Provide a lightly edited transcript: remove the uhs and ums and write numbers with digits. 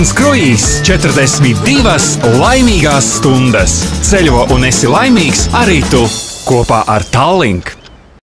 Viens kruīzs, 42 laimīgās stundas. Ceļo un esi laimīgs arī tu kopā ar Tallink.